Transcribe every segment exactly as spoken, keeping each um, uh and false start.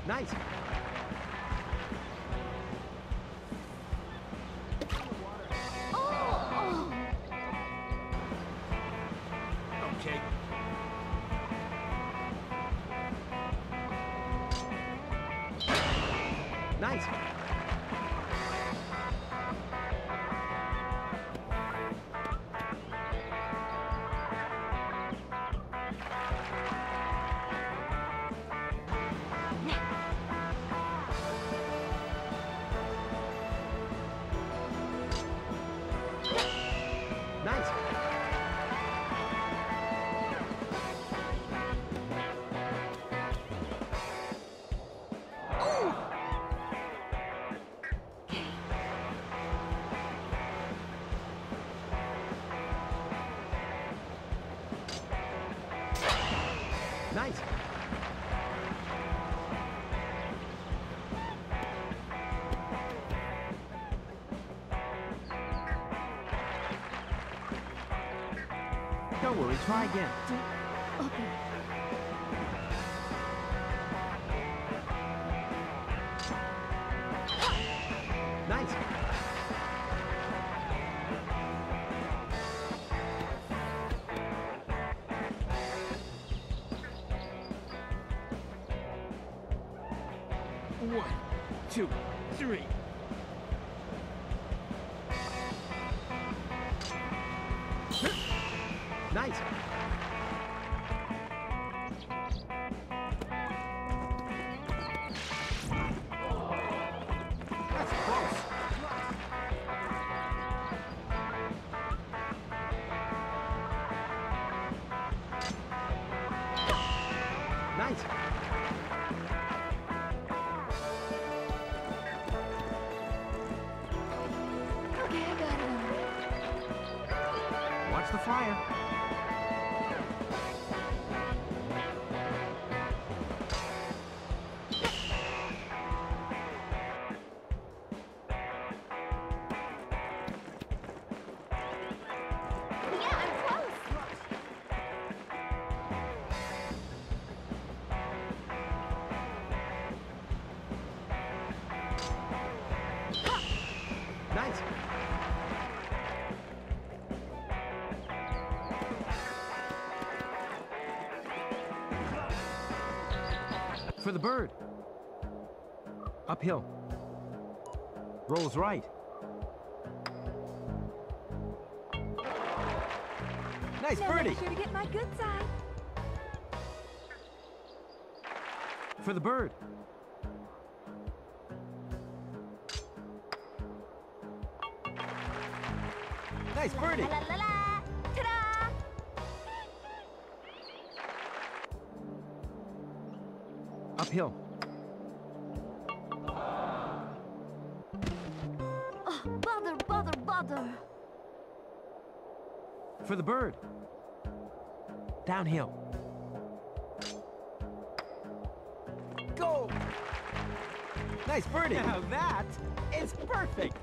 Nice. Oh! Okay. Nice. Nice. Nice. Don't worry, try again. Okay. Nice. One, two, three. Nice. That's close. Nice. Okay, I got it. Watch the fire. Yeah, I'm close. Nice. For the bird. Uphill. Rolls right. Nice Now birdie. make sure to get my good side. For the bird. Nice birdie. La la la la. Ta-da! Uphill. Oh, bother, bother, bother. For the bird. Downhill. Go! Nice birdie. Now that is perfect.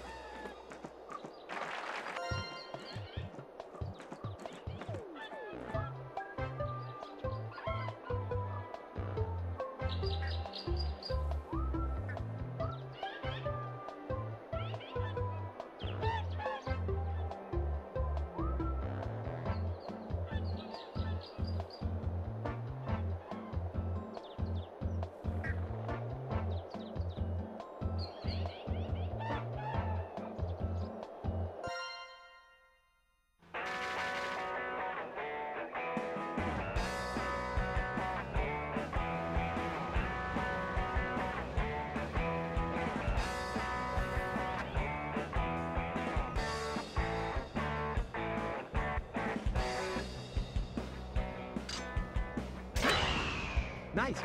Nice.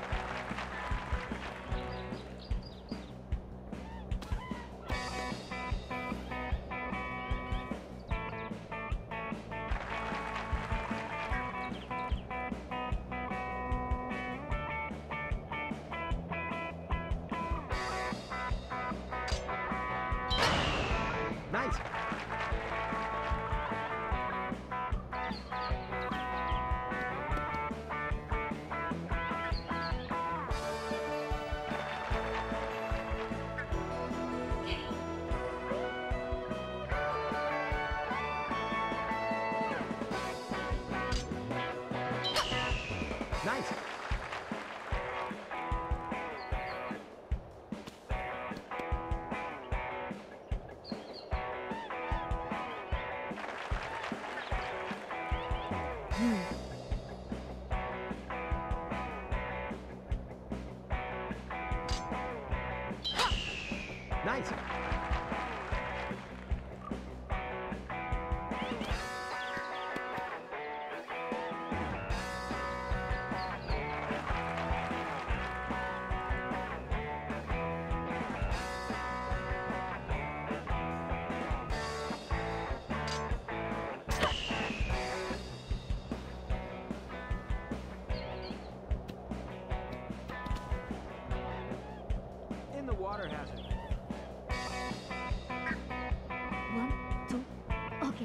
Nice. Nice. Nice. In the water hazard. One, two. Okay.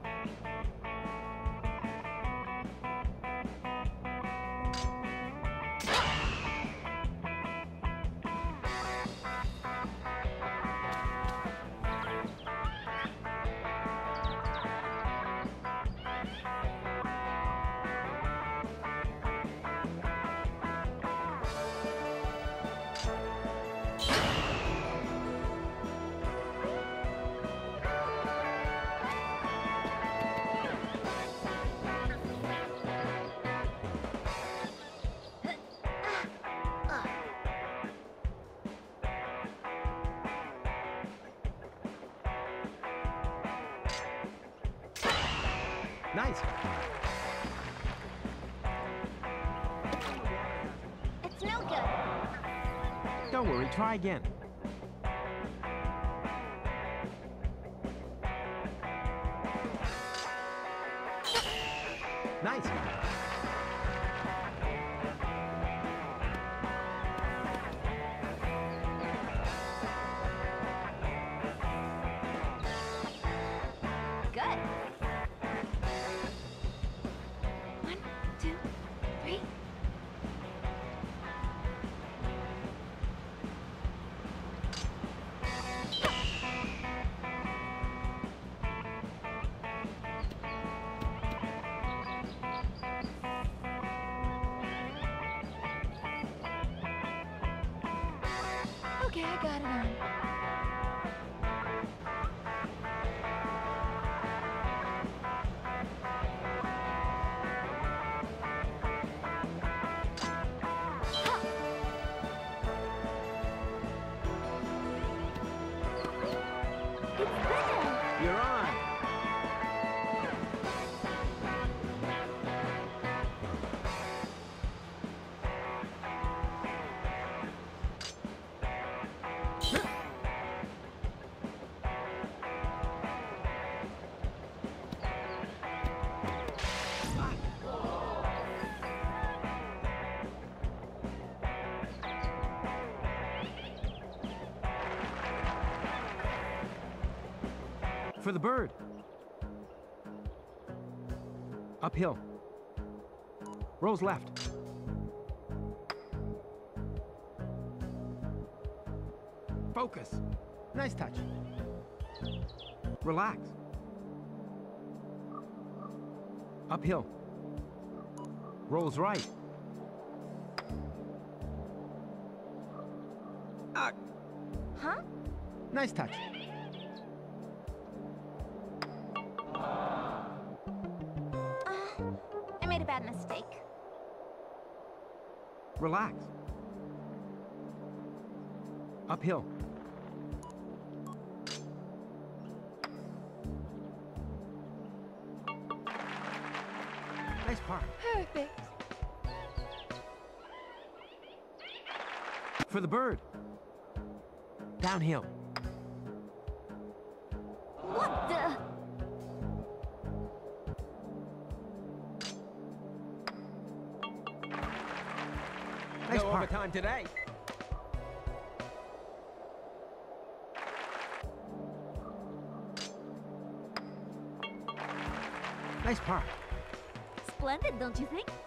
Nice. It's no good. Don't worry, try again. Nice. Good. One, two, three. Okay, I got it on. It's there! You're on. For the bird. Uphill. Rolls left. Focus. Nice touch. Relax. Uphill. Rolls right. Ah, Huh? nice touch. Uh, I made a bad mistake. Relax. Uphill. Nice par. Perfect. For the bird. Downhill. What the? Nice No par. overtime today. Nice par. Splendid, don't you think?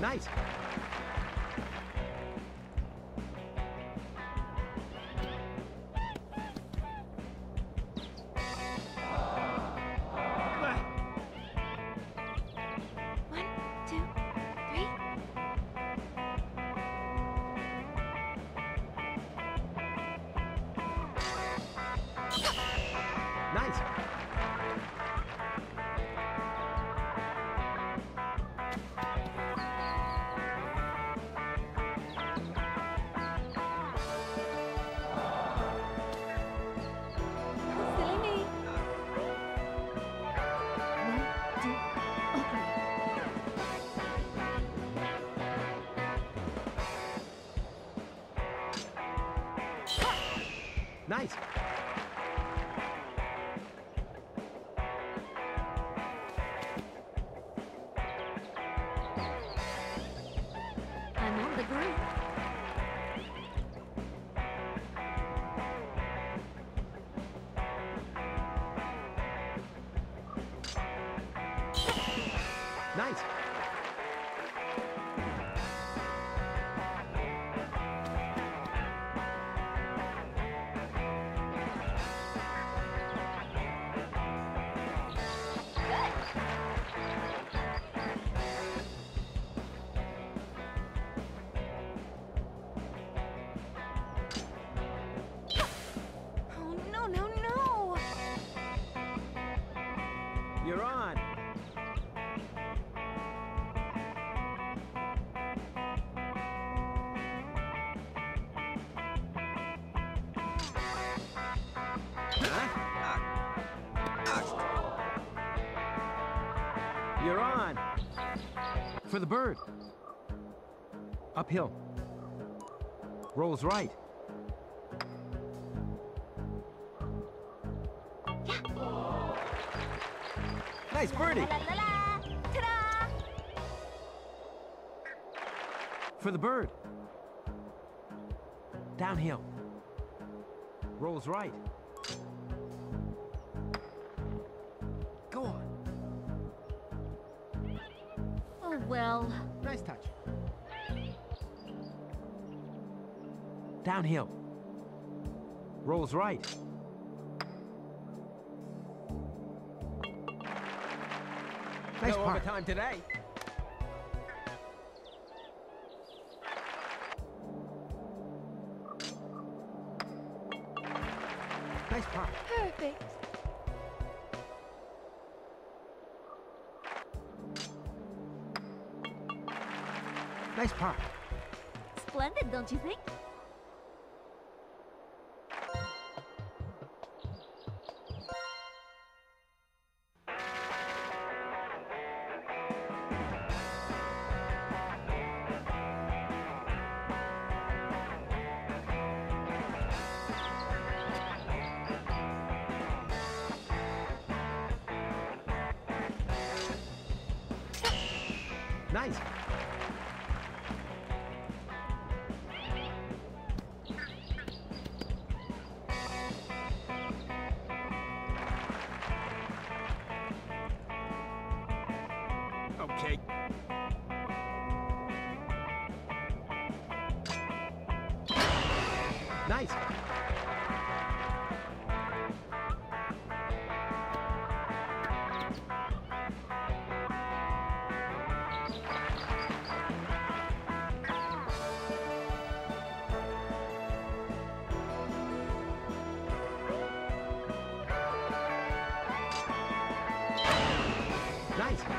Nice. One, two, three. Nice. Oh, silly me. One, two, open. Nice. I'm on the groove. Nice. Oh, no, no, no. You're on. Huh? You're on. For the bird. Uphill. Rolls right. Nice birdie. La la la la. Ta-da! For the bird. Downhill. Rolls right. Go on. Oh, well. Nice touch. Downhill. Rolls right. Nice No par. overtime today. Nice par. Perfect. Nice par. Splendid, don't you think? Nice. Okay. Nice. Nice.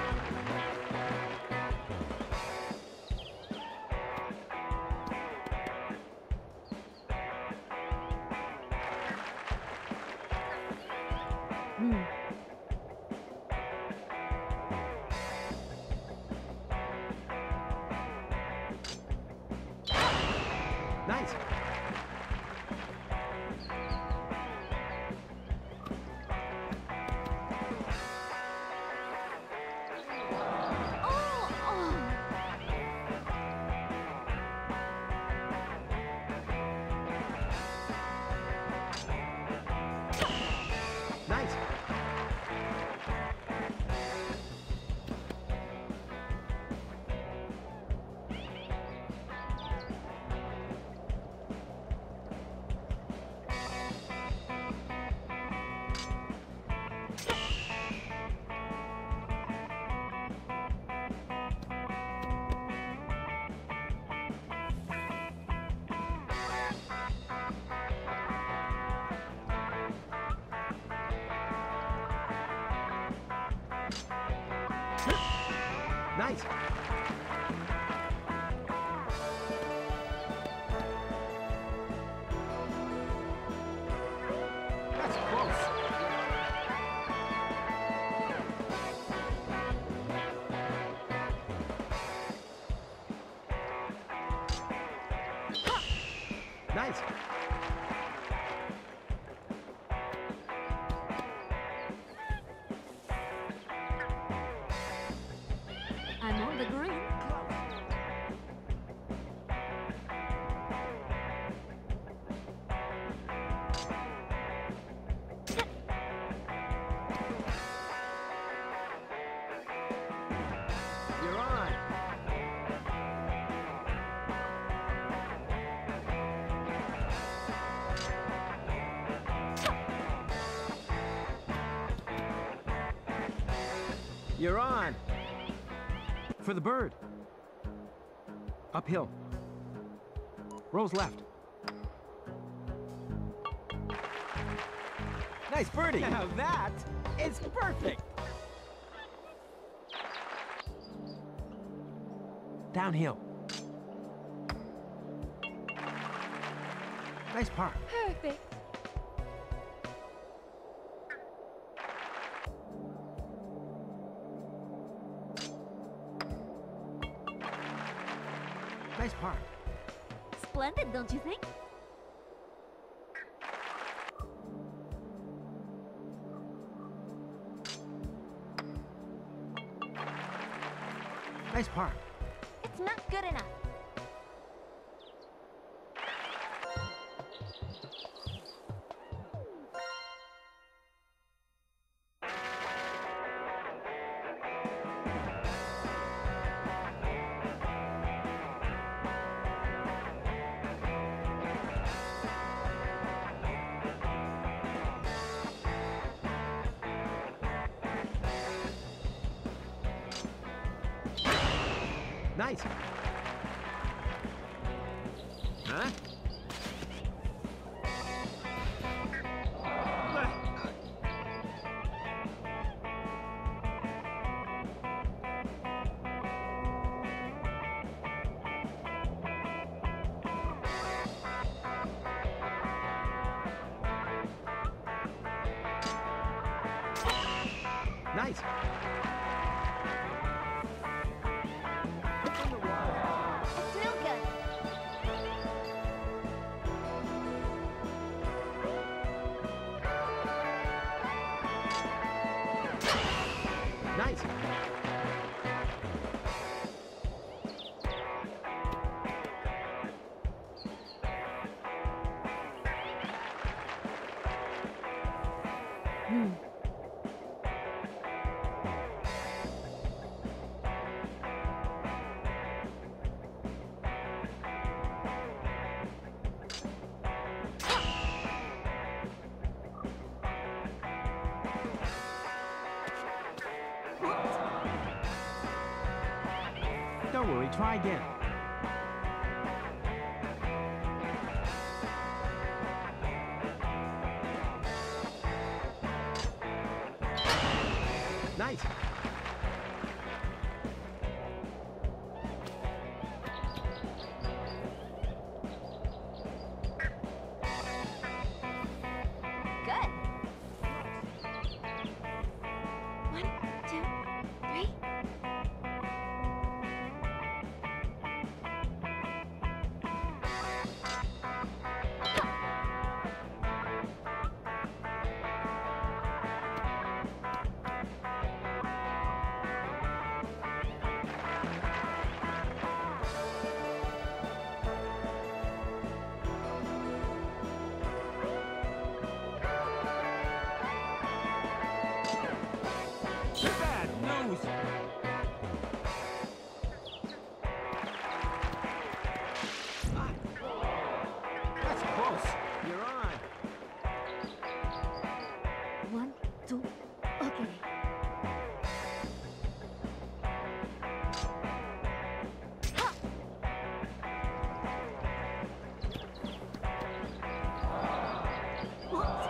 Hmm. Nice. Oh, oh. Nice. Nice. That's close. Nice. I'm on the green. You're on. You're on. For the bird. Uphill. Rolls left. Nice birdie. Now that is perfect. Downhill. Nice par. Perfect. Nice par. Splendid, don't you think? Nice par. It's not good enough. Nice. Huh? Nice. It's no good. Nice. Hmm. Don't worry, try again. Nice. Good. One, two, three. Bad news. That's close. You're on. One, two, okay. Ha! Whoops.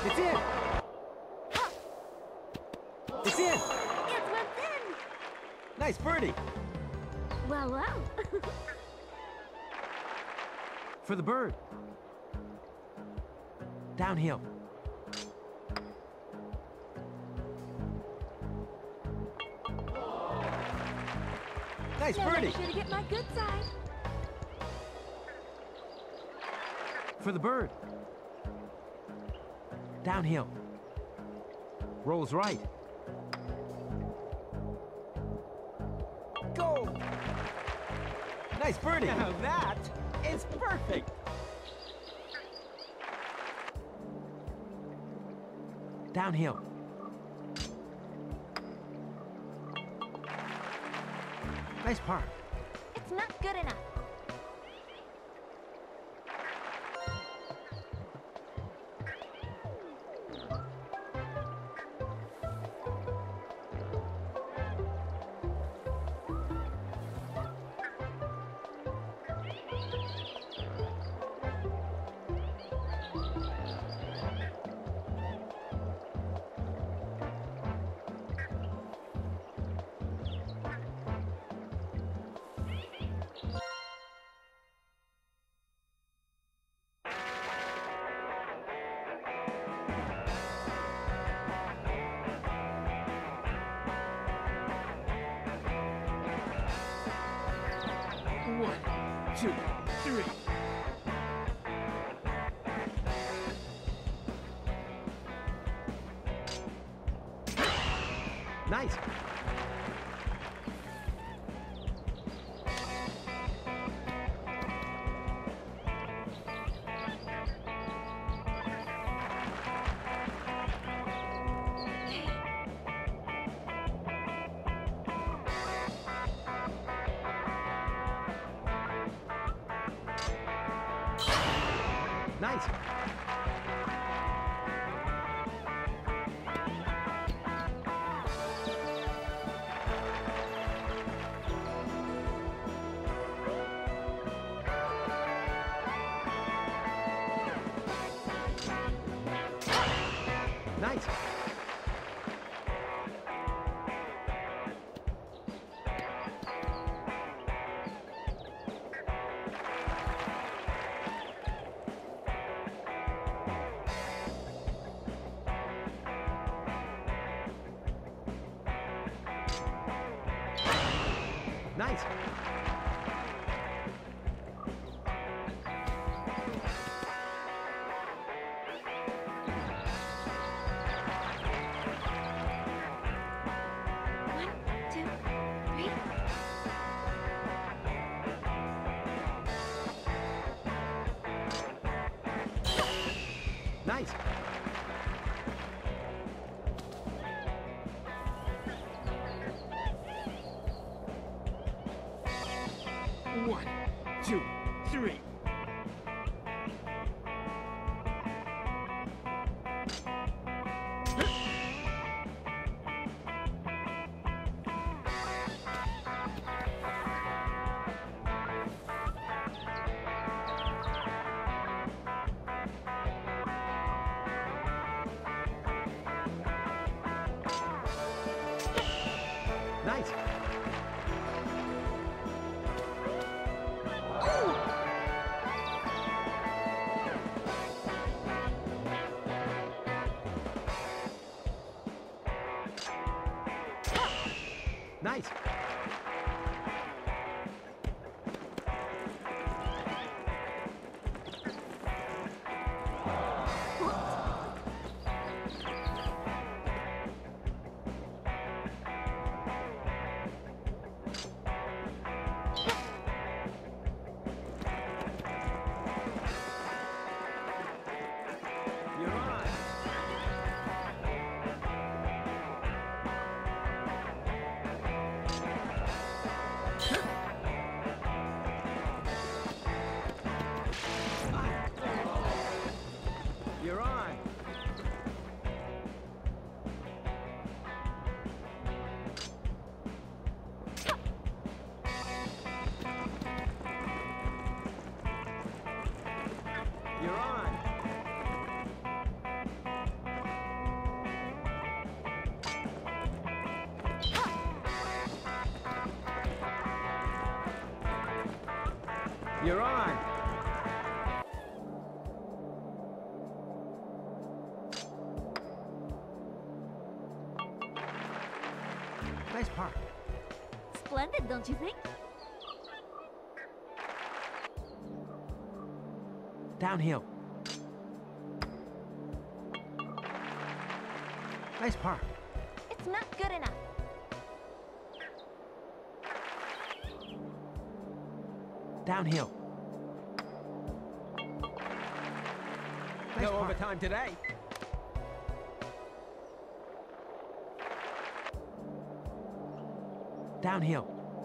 It's in! It's in! It's within! Nice birdie! Well, well. For the bird. Downhill. Nice Now birdie! make sure to get my good side. For the bird. Downhill. Rolls right. Go! Nice birdie! Now that is perfect. Downhill. Nice par. It's not good enough. One, two, three. Nice. Nice. Nice. Nice. One, two, three. Nice. One, two, three. Nice. Nice. You're on. You're on. You're on. You're on. Nice park. Splendid, don't you think? Downhill. Nice park. It's not good enough. Downhill. Nice No park. overtime today. Downhill.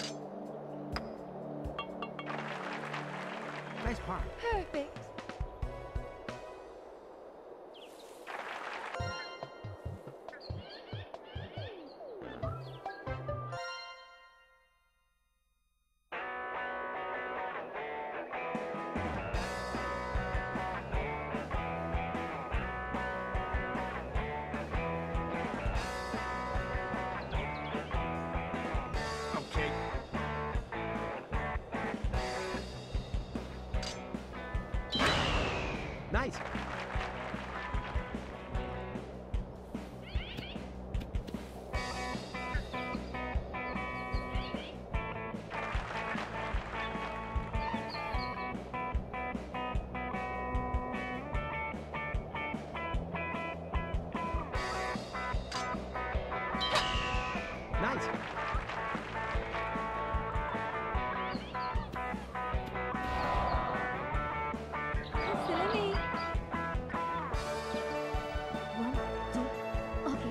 Nice park. Perfect. Okay. Nice. Nice. Silly me. One, two, okay.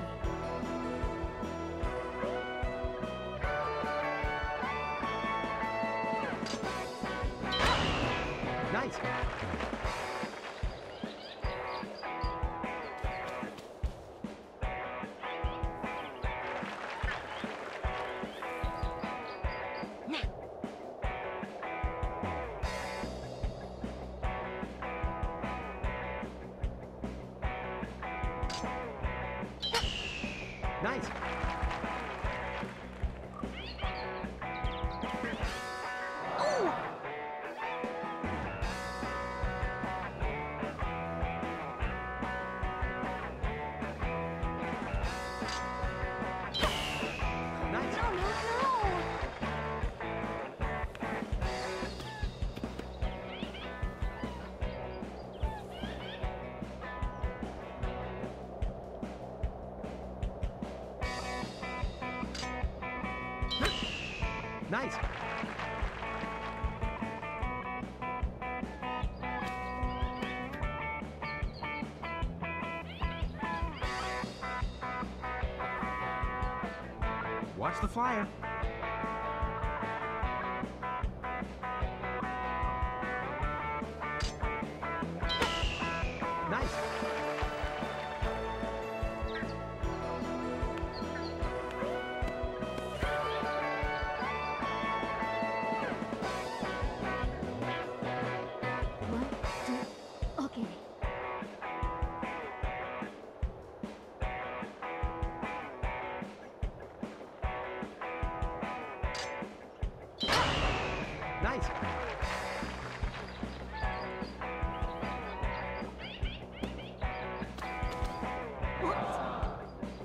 Nice. Nice. Ooh! Nice. No, no, no! Nice. Watch the flyer. Nice. One, two, okay. Nice. What?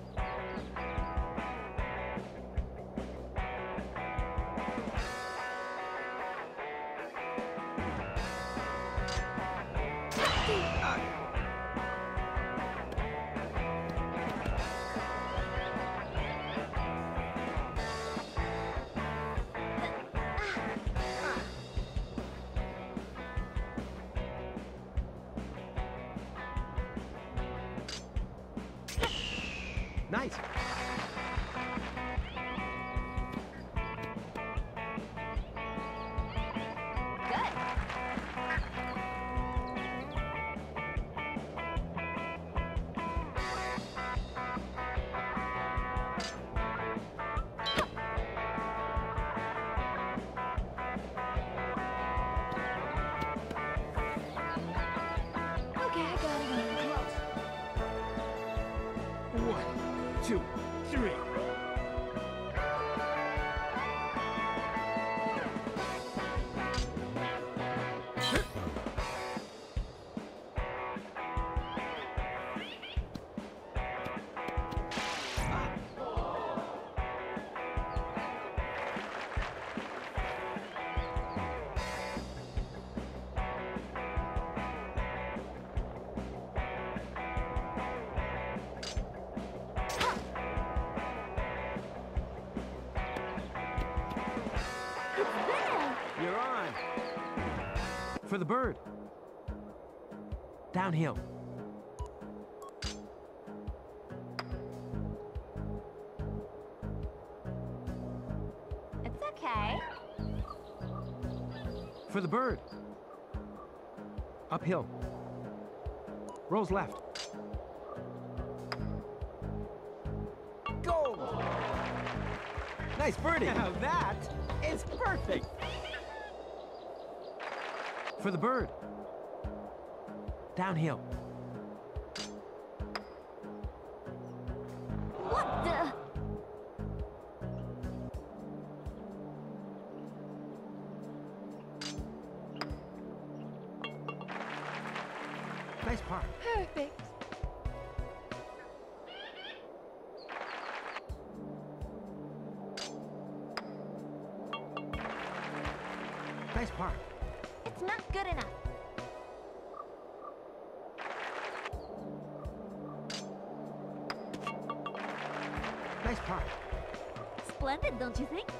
Nice. Good. Okay, I got it. One, two, For the bird. Downhill. It's okay. For the bird. Uphill. Rolls left. Goal! Nice birdie. Now that is perfect. For the bird. Downhill. What the? Nice par. Perfect. Nice par. It's not good enough. Nice par. Splendid, don't you think?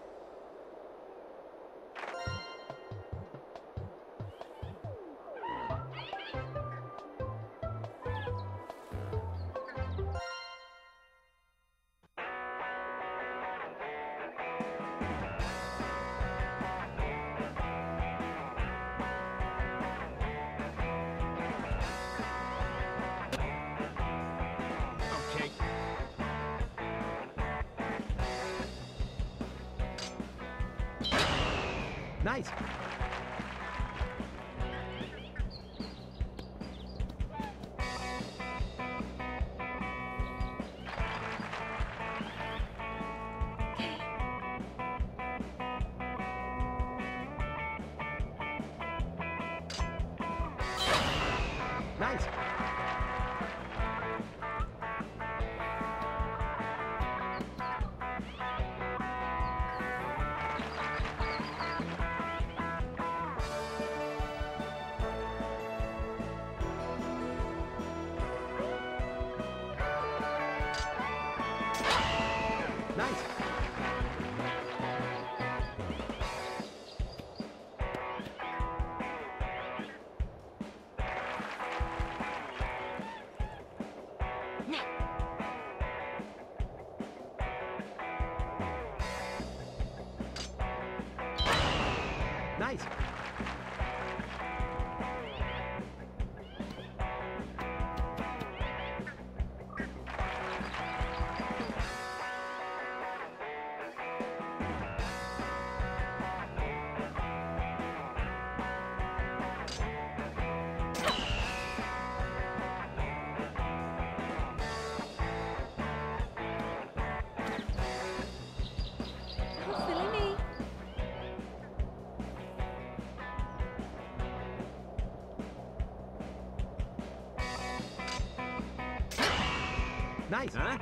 Okay. Nice. Nice. Nice. Nice. Silly me. Nice. Huh?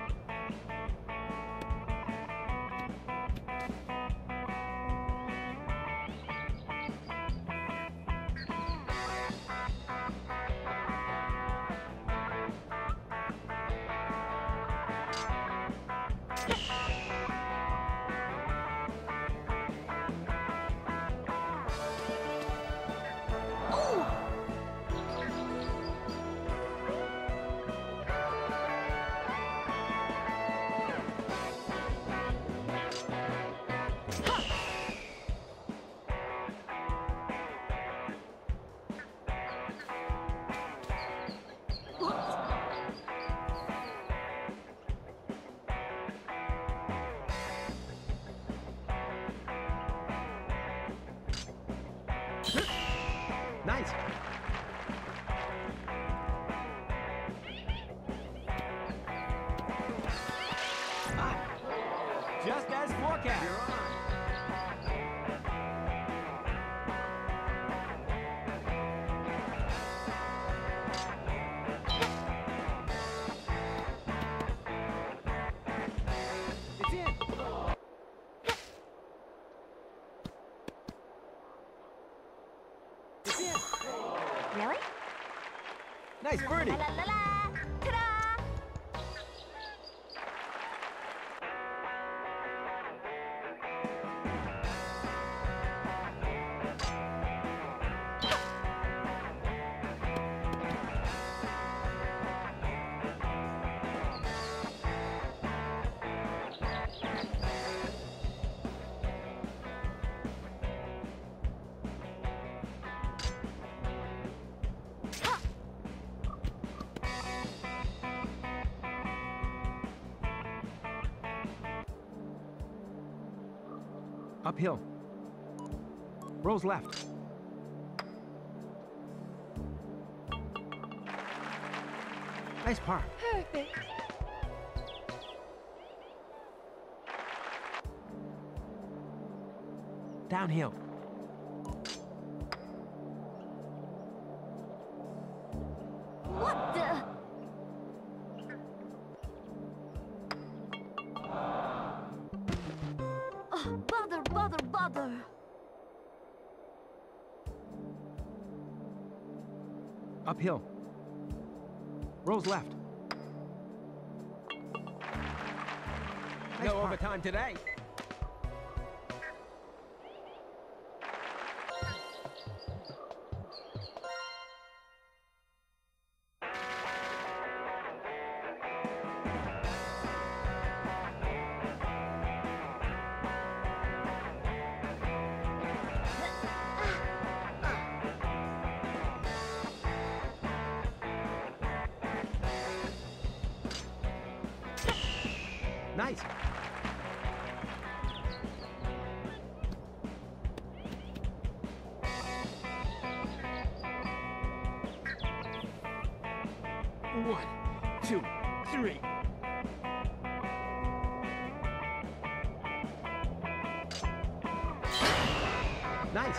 Nice. Ah, just as forecast. You're on. It's in. It's in. Really? Nice birdie. La la la la! Ta-da! Uphill. Rolls left. Nice par. Perfect. Downhill. What the? Oh, bother, bother, bother. Uphill. Rolls left. Nice No par. overtime today. Nice. One, two, three. Nice.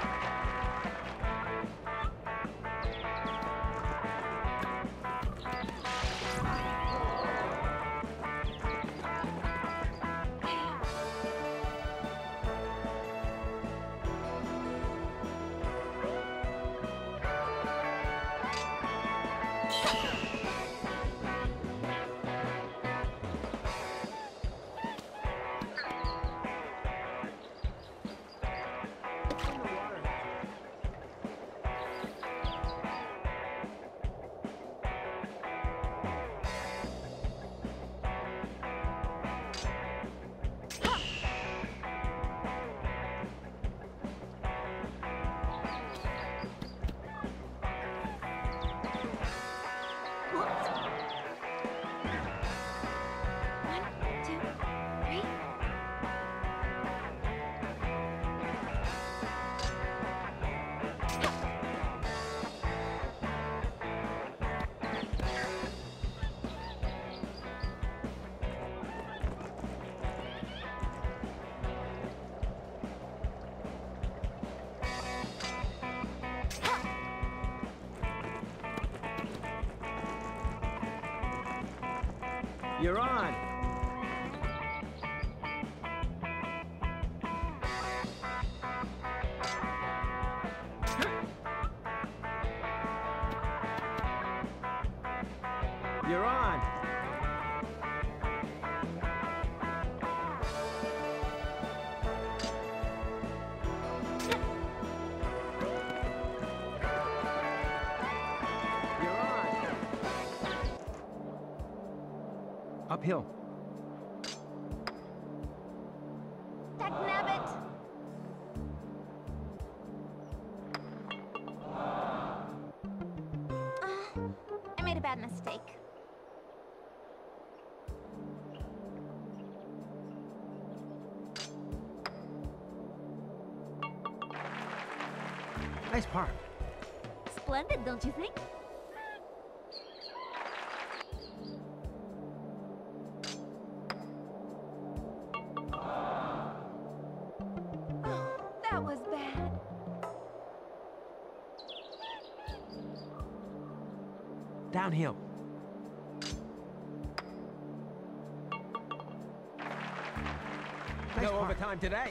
One, two, three. You're on. You're on. You're on. Uphill. Dagnabbit. Uh, I made a bad mistake. Nice par. Splendid, don't you think? Oh, that was bad. Downhill. Nice No par. overtime today.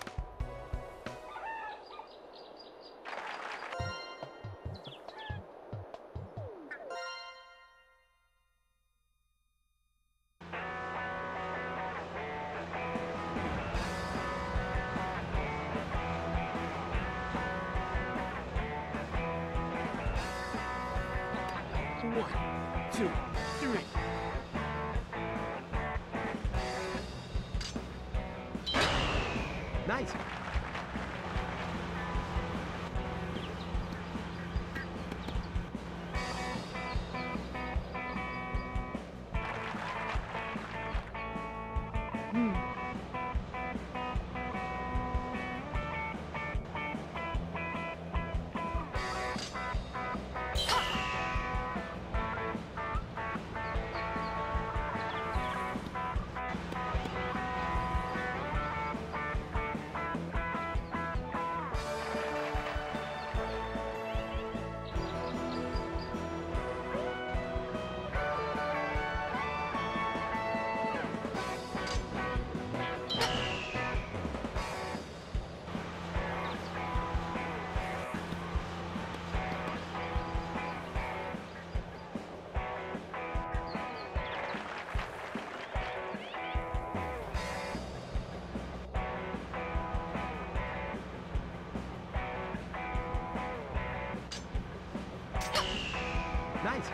One, two, three. Nice. Nice.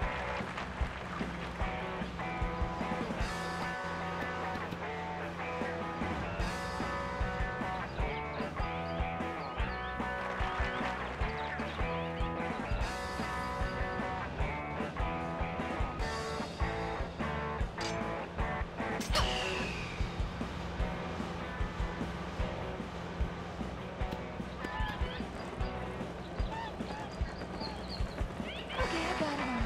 Okay, I got it on.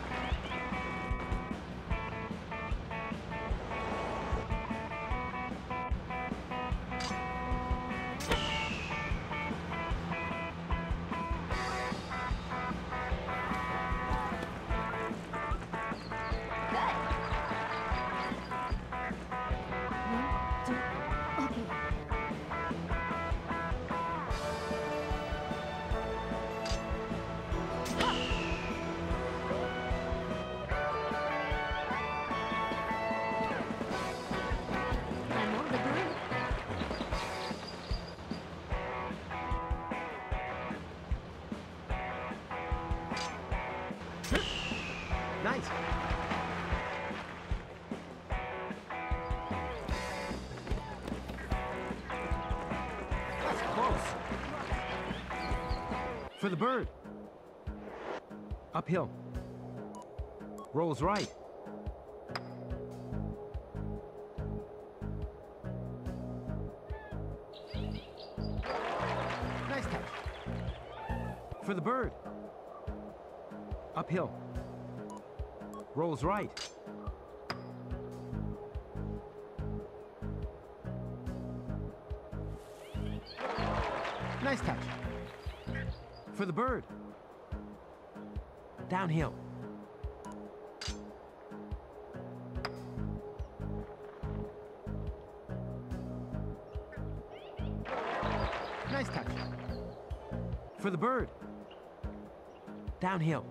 Good. One, two, okay. I'm on the broom. Nice. That's close. For the bird. Uphill. Rolls right. Nice touch. For the bird. Uphill. Rolls right. Nice touch. For the bird. Downhill. Nice touch. For the bird. Downhill.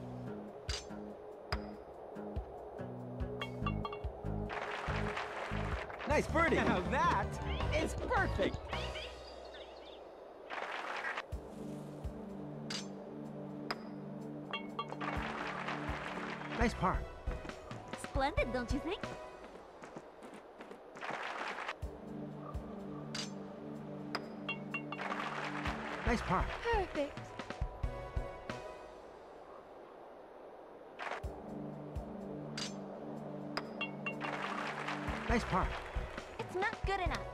Nice birdie. Now that is perfect. Nice par. Splendid, don't you think? Nice par. Perfect. Nice par. It's not good enough.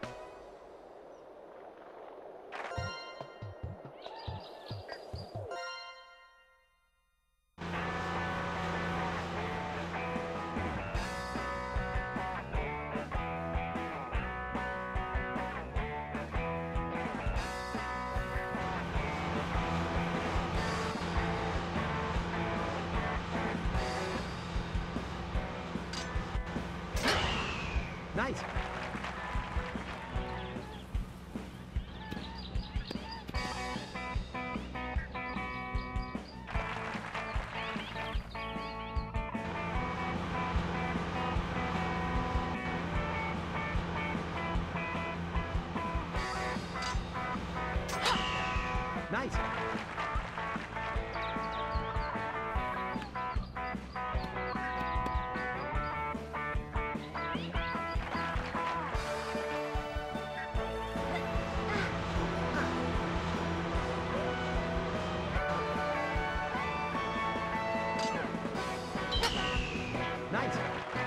Nice. Nice. Nice.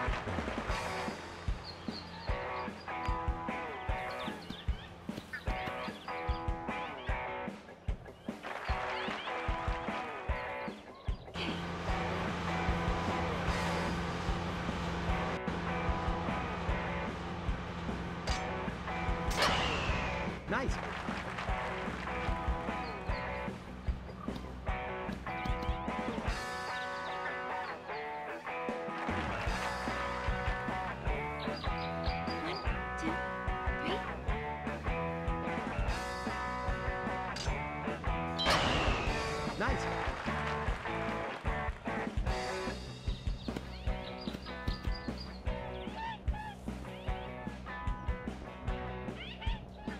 Nice. One, two, three. Nice.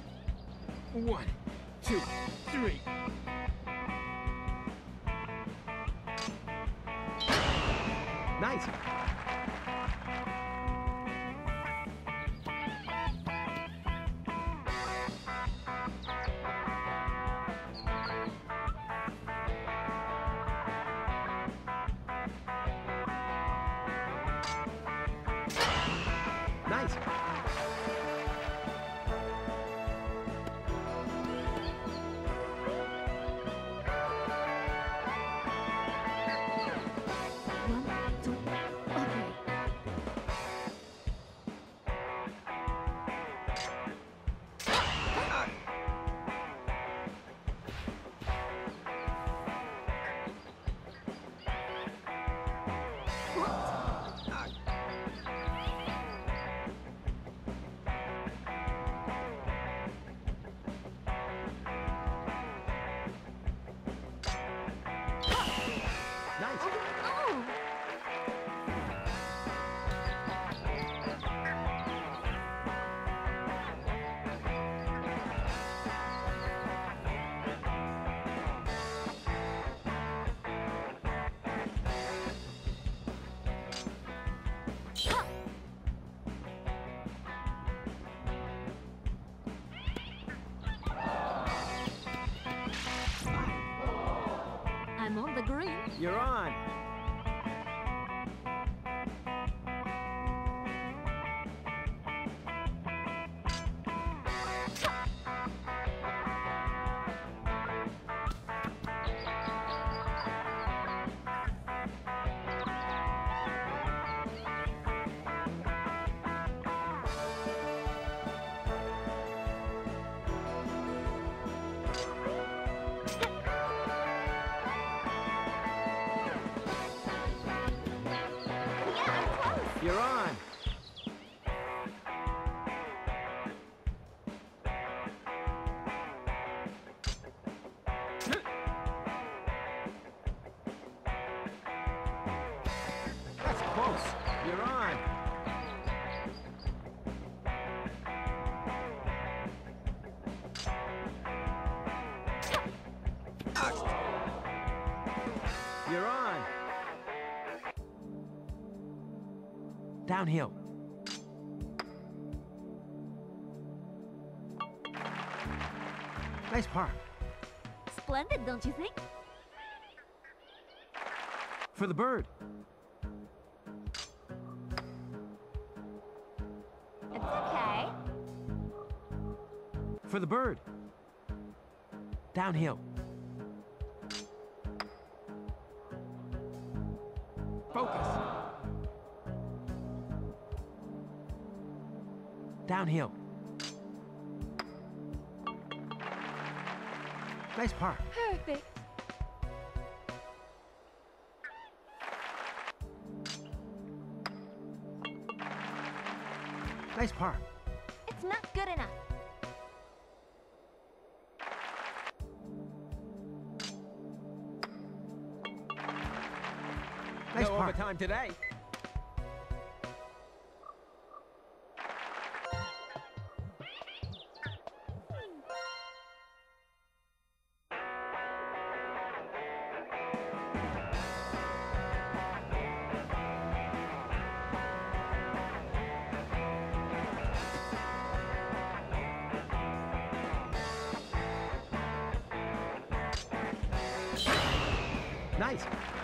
One, two, three. Nice. Nice. One, two, okay. Nice. Oh! I'm on the green. You're on. Yeah, I'm close. You're on. That's close. You're on. You're on. Downhill. Nice par. Splendid, don't you think? For the bird. It's okay. For the bird. Downhill. Focus. Downhill. Nice par. Perfect. Nice par. It's not good enough. Nice no par. overtime today. Nice.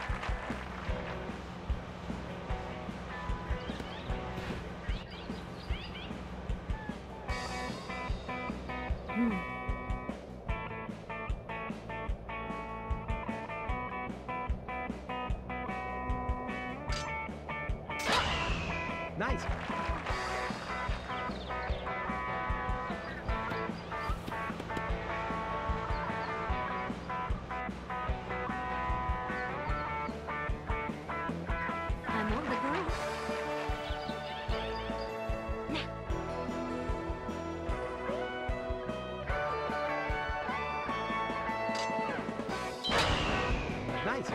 Nice. I'm on the green. Nice.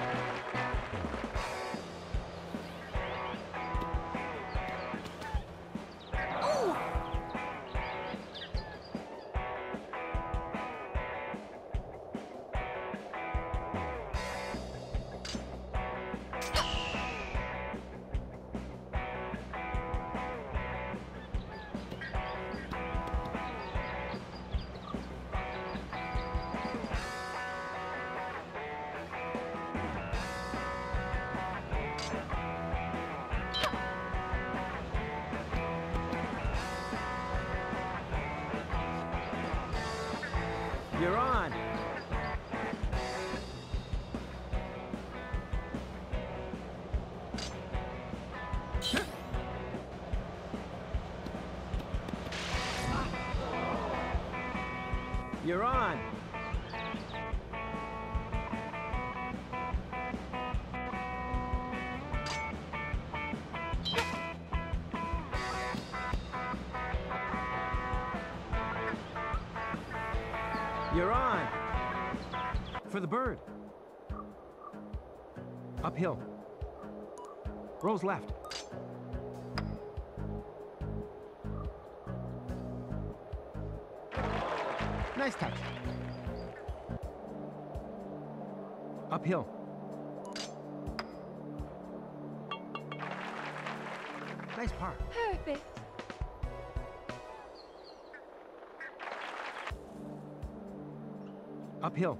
Oh! You're on. You're on. You're on. For the bird. Uphill. Rolls left. Nice touch. Uphill. Nice par. Perfect. Uphill.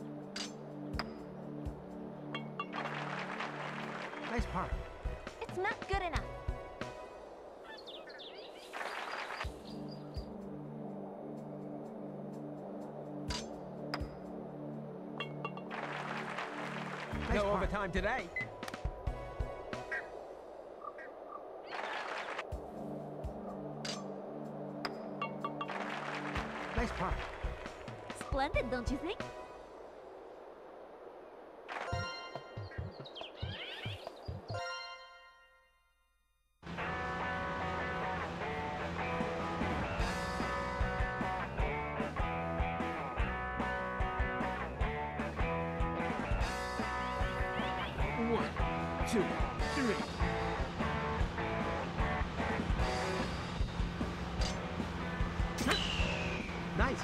Nice par. It's not good enough. Nice No par. overtime today. Nice par. Splendid, don't you think? One, two, three. Nice.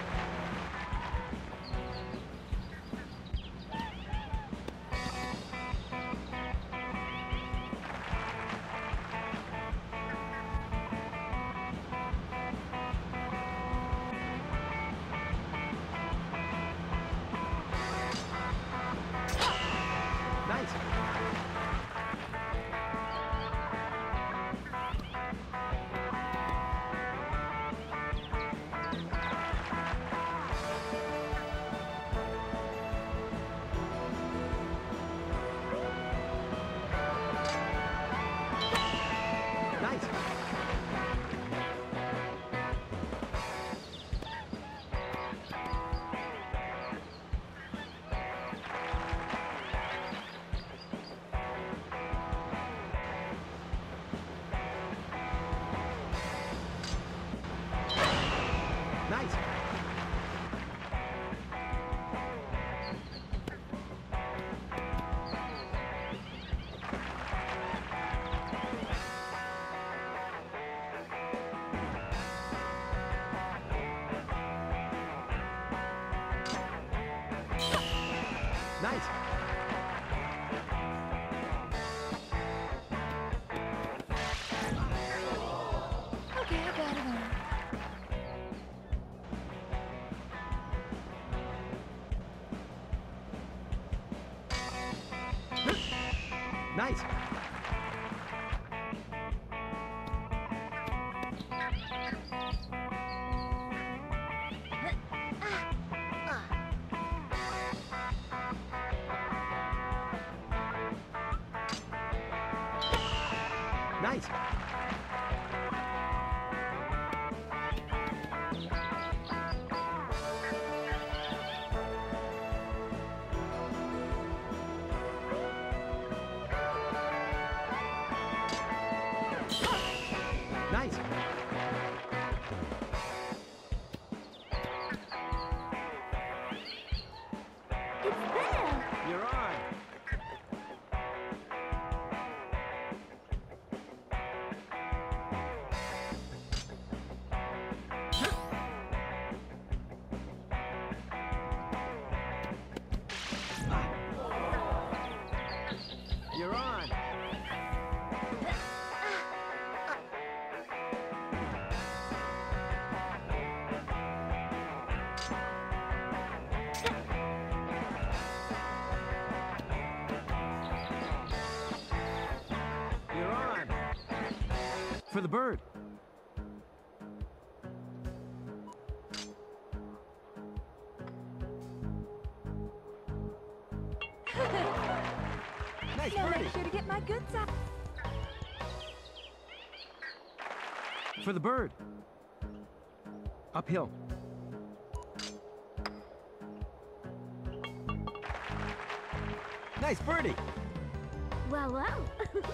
Nice. Nice. Nice. Nice. Okay, I got it on. Nice. Nice. Nice. It's there! You're on. You're on. You're on. For the bird. Nice Now birdie. make sure to get my good side. For the bird. Uphill. Nice birdie. Well, well.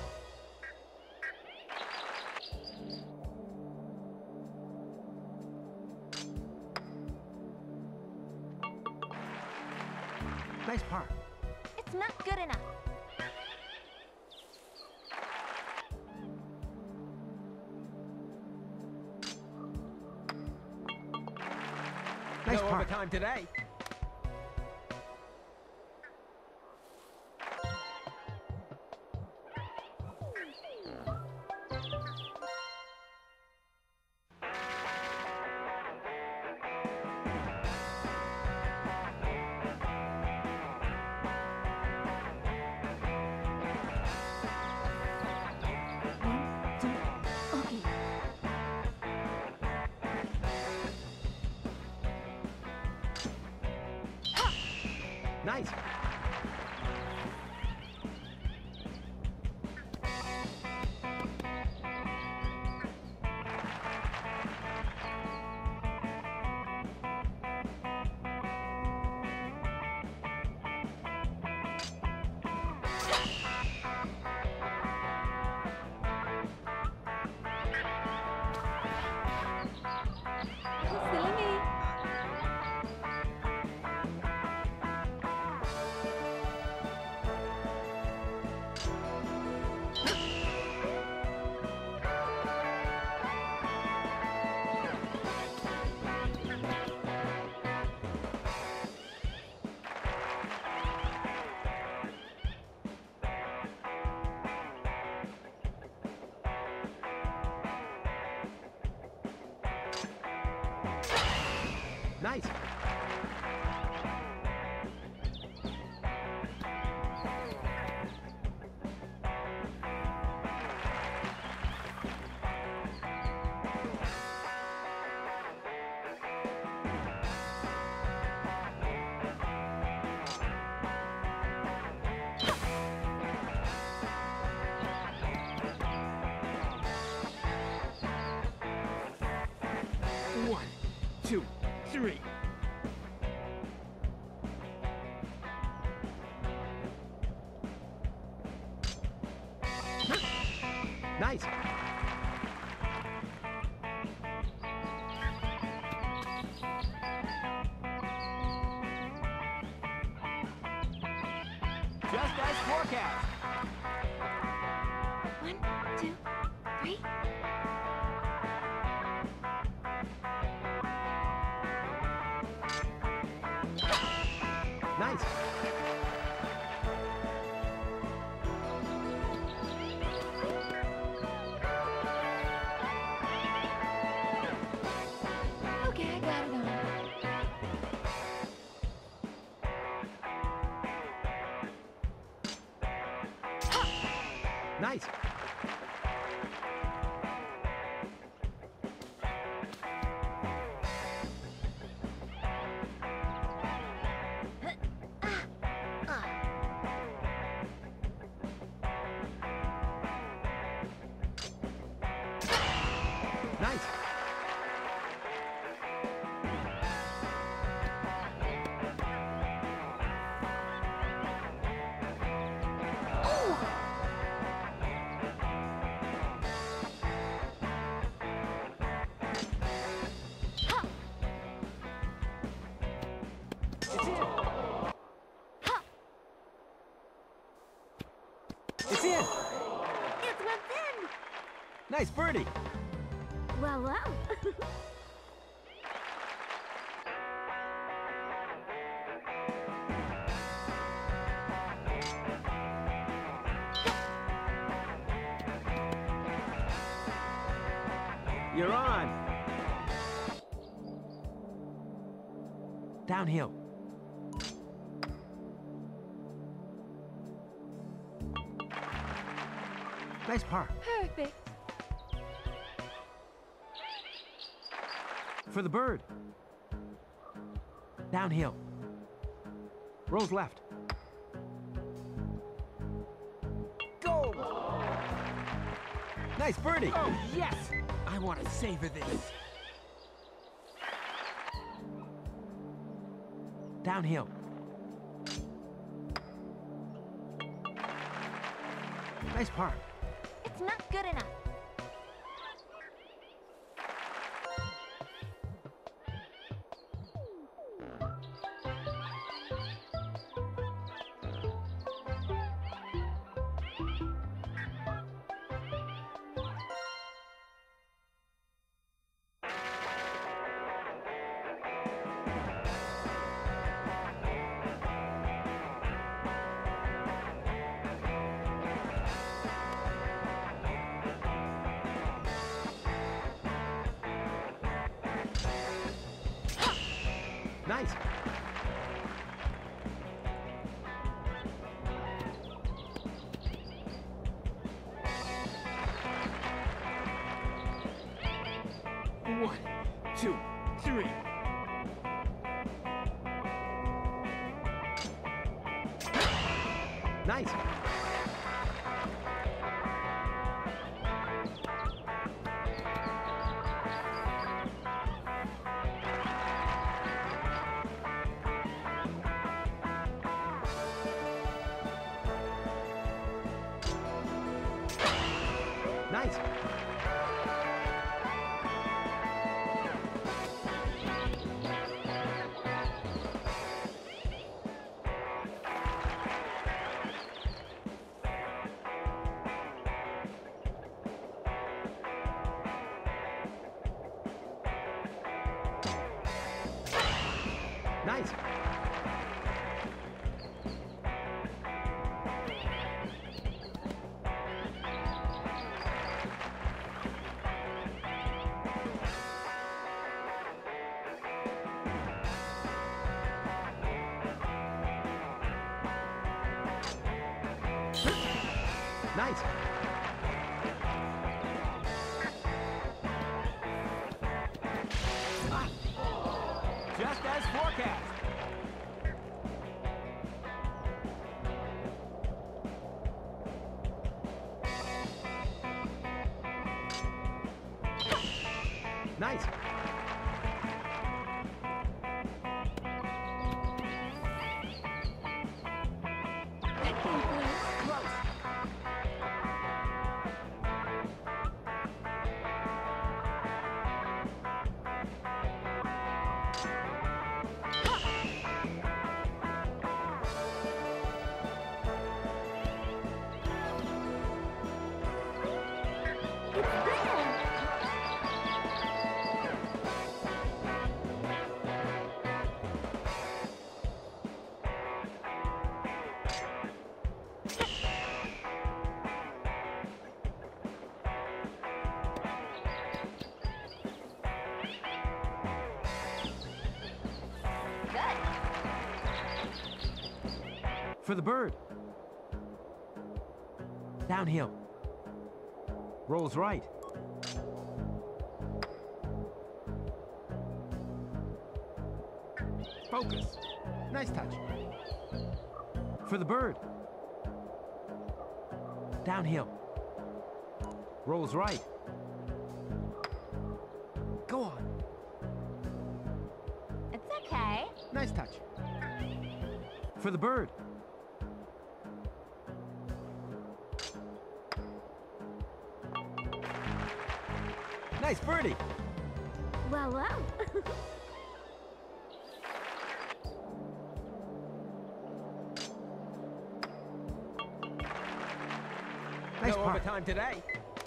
Nice par. It's not good enough. Nice no par. overtime today. One, two, okay. Nice. Silly me. Nice. One, two, three. Nice. Just as forecast. One, two, three. Nice. Okay, I got it on. Nice. Nice. It's in. It's in. It's within. Nice birdie. Well, well. You're on. Downhill. Nice par. Perfect. For the bird. Downhill. Rolls left. Nice birdie. Oh, yes! I want to savor this. Downhill. Nice par. It's not good enough. Nice. One, two, three. Nice. Nice. Nice. Nice. Just as forecast. Nice. Close. Good. For the bird. Downhill. Rolls right. Focus. Nice touch. For the bird. Downhill. Rolls right. Go on. It's okay. Nice touch. For the bird. Nice birdie. Well, well. Nice No par. overtime today.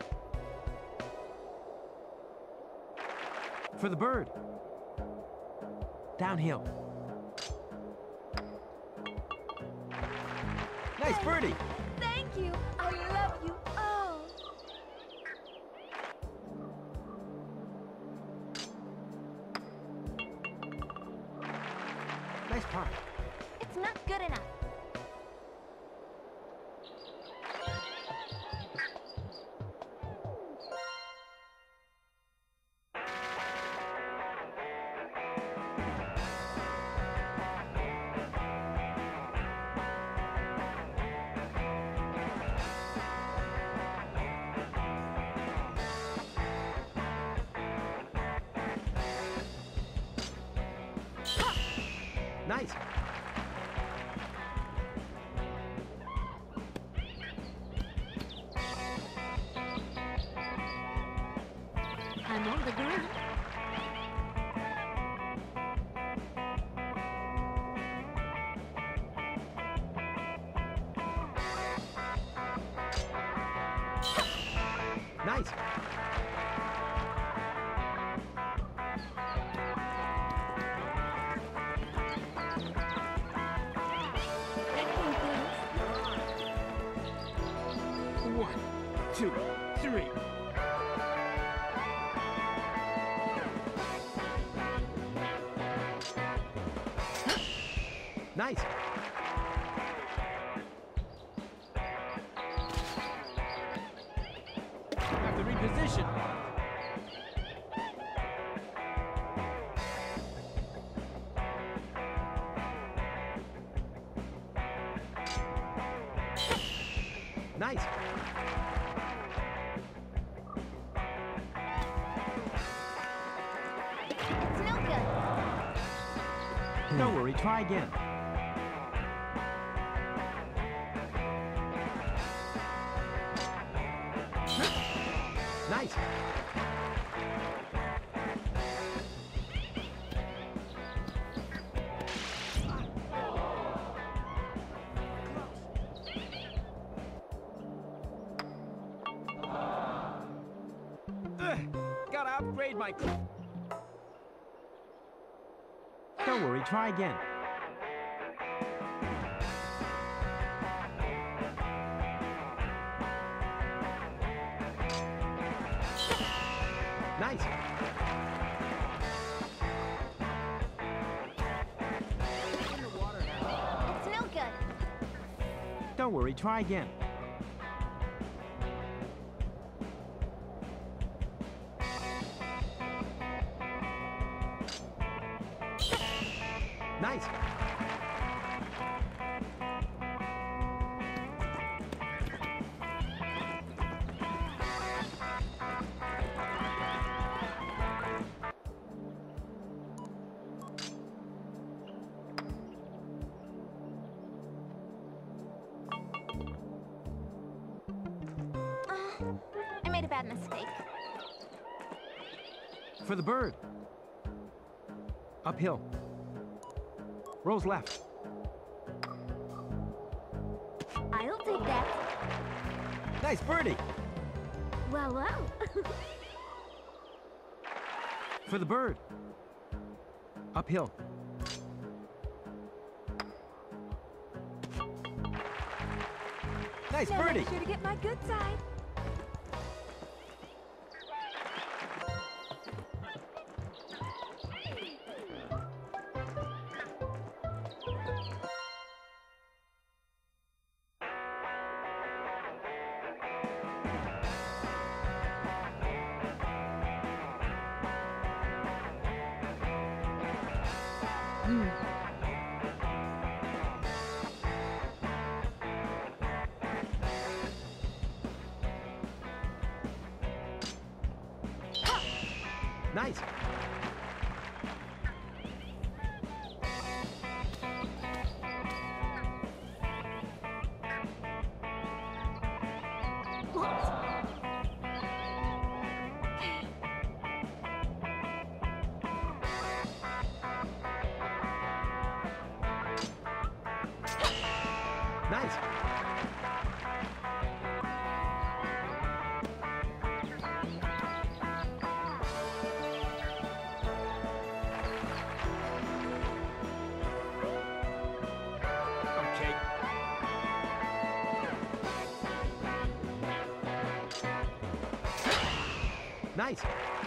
For the bird. Downhill. Nice birdie. Thank you. I love you. Oh. Nice par. It's not good enough. them on the ground. Nice. One, two, three. Nice. Have to reposition. Nice. It's no good. Don't worry, try again. Nice. Ugh, gotta upgrade my... Don't worry, try again. Nice. It's no good. Don't worry, try again. Nice. Uh, I made a bad mistake. For the bird. Uphill. Rose left. I'll take that. Nice birdie. Well, well. For the bird. Uphill. Nice Now birdie. make sure to get my good side. Nice. Nice. Okay. Nice.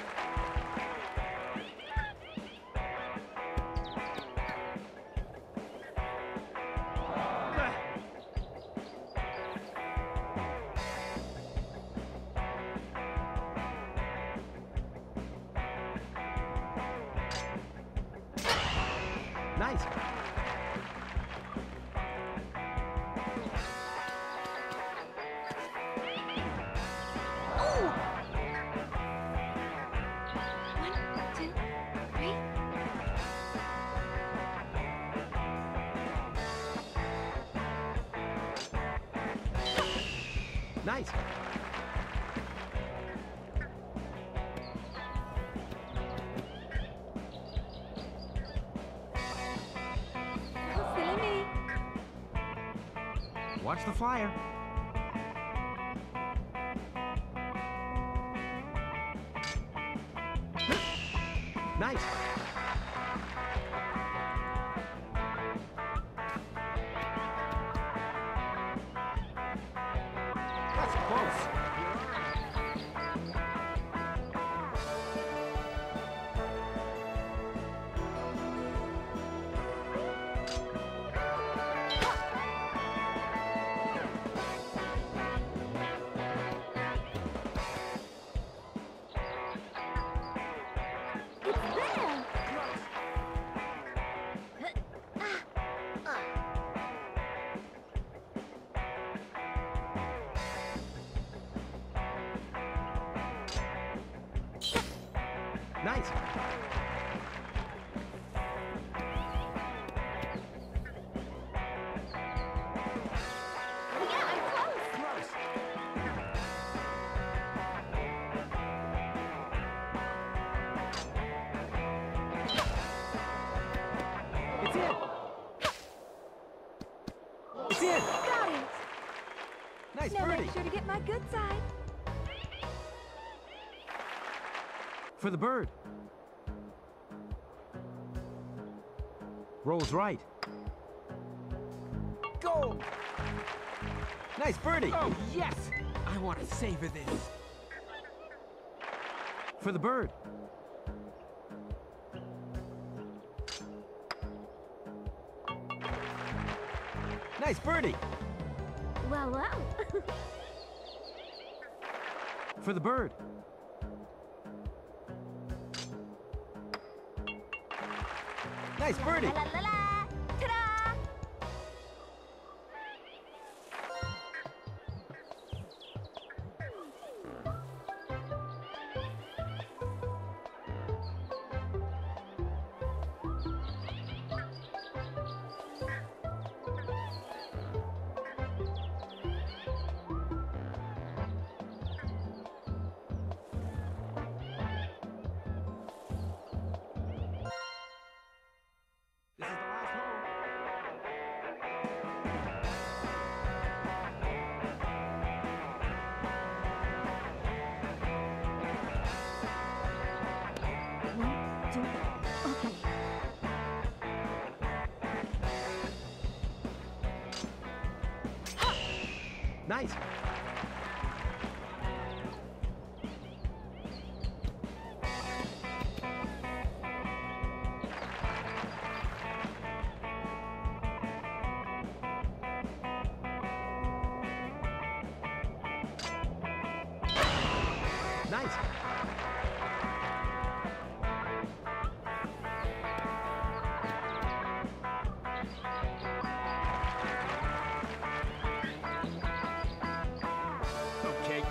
Nice. Oh! One, two, three. Nice. Watch the fire. Nice. That's close. Nice. Yeah, I'm close. Close. It's in. It's in. Got it. Nice Now birdie. make sure to get my good side. For the bird. Rolls right. Go! Nice birdie. Oh, yes! I want to savor this. For the bird. Nice birdie. Well, well. For the bird. Nice birdie. La la la. Ta-da! This is the last hole. One, two, okay. Nice. Nice. Okay.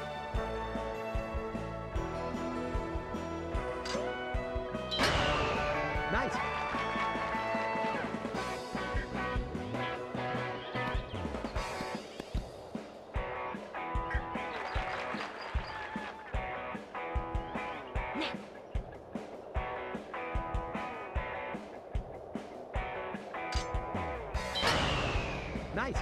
Nice. Nice.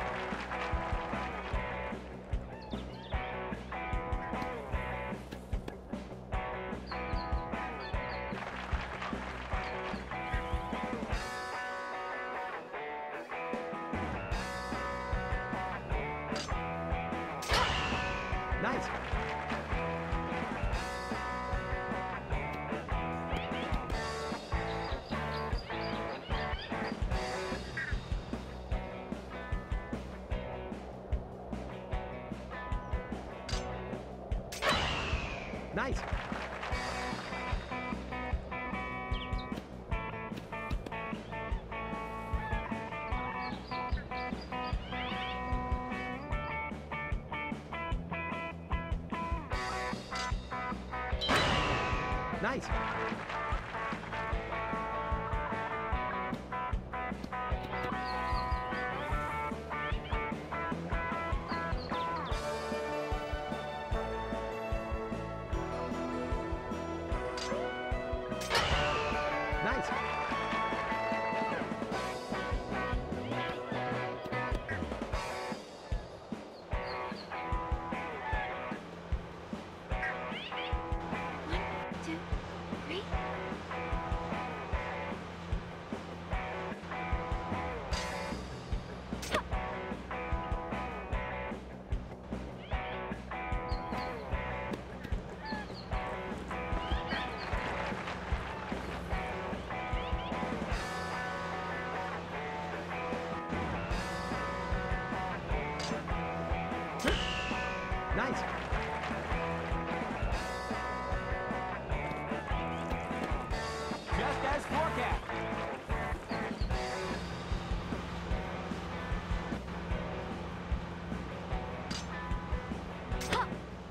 Nice. Nice. Nice. Nice. Nice. Just as forecast. Ha!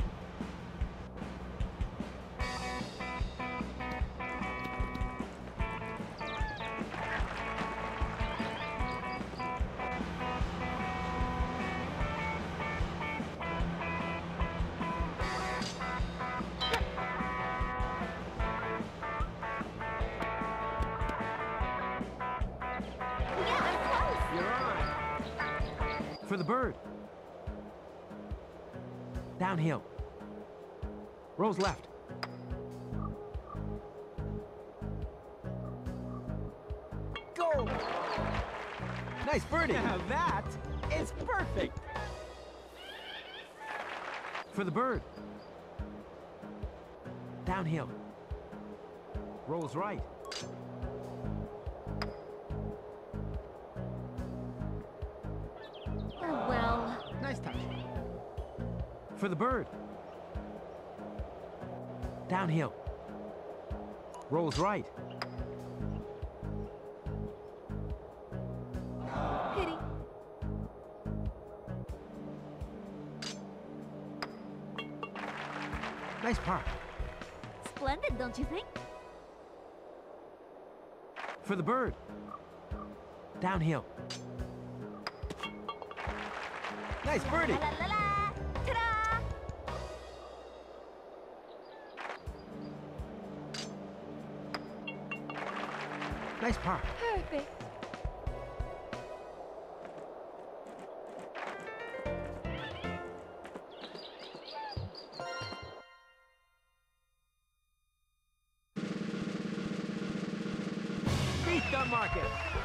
Yeah, I'm close. You're on. For the bird. Downhill. Rolls left. Go! Nice birdie. Now that is perfect. For the bird. Downhill. Rolls right. Oh, well. Nice touch. For the bird. Downhill. Rolls right. Pity. Nice par. Splendid, don't you think? For the bird. Downhill. Nice birdie. La la la la! Ta-da! Nice par. Perfect. Beat the market.